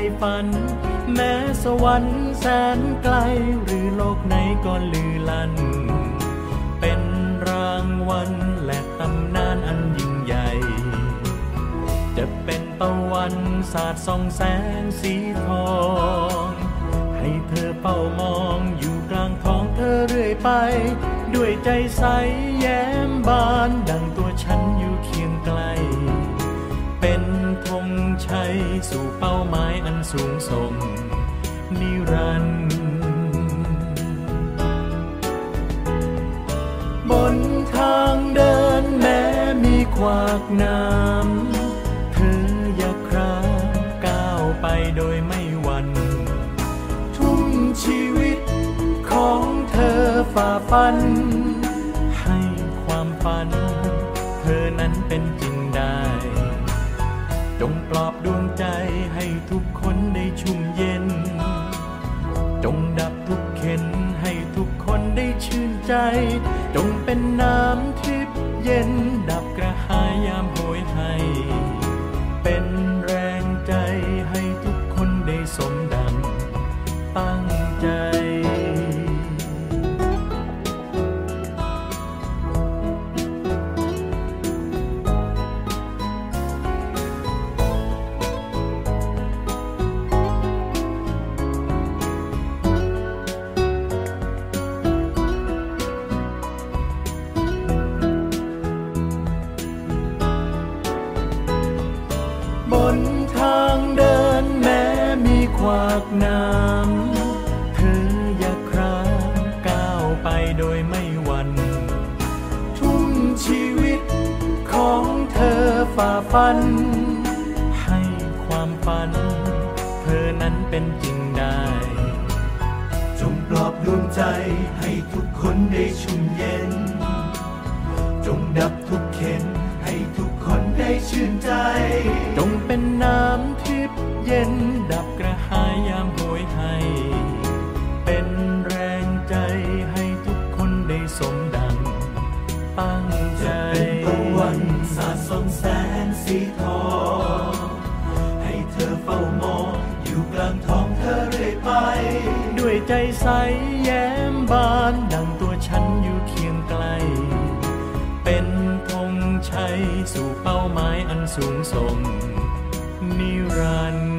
ฝันแม้สวรรค์แสนไกลหรือโลกไหนก็ลือลั่นเป็นรางวัลและตำนานอันยิ่งใหญ่จะเป็นตะวันสาดส่องแสงสีทองให้เธอเฝ้ามองอยู่กลางท้องเธอเรื่อยไปด้วยใจใสแย้มบานดังตัวฉันอยู่เคียงไกลเป็นธงชัยสู่เป้าหมายอันสูงส่งนิรันดร์บนทางเดินแม้มีขวากน้ำเธออย่าคร้าก้าวไปโดยไม่หวั่นทุ่มชีวิตของเธอฝ่าฟันให้ความฝันเธอนั้นเป็นจริงได้จงปลอบดวงใจให้ทุกคนได้ชุ่มเย็นจงดับทุกเข็นให้ทุกคนได้ชื่นใจจงเป็นน้ำทิพย์เย็นดับกระหายยามโหยให้เป็นแรงใจให้ทุกคนได้สมดังตั้งใจบนทางเดินแม้มีขวากน้ำเธออย่าคร้าก้าวไปโดยไม่หวั่นทุ่มชีวิตของเธอฝ่าฟันให้ความฝันเธอนั้นเป็นจริงได้จงปลอบดวงใจให้ทุกคนได้ชุ่มเย็นจงดับทุกเข็นให้ทุกคนได้ชื่นใจจงเป็นน้ำทิพย์เย็นดับกระหายยามโหยให้เป็นแรงใจให้ทุกคนได้สมดังตั้งใจจะเป็นตะวันสาดส่องแสงสีทองให้เธอเฝ้ามองอยู่กลางท้องเธอเรื่อยไปด้วยใจใสแย้มบานดังตัวฉันอยู่เคียงไกลเป็นธงชัยสู่เป้าหมายอันสูงส่งนิรันดร์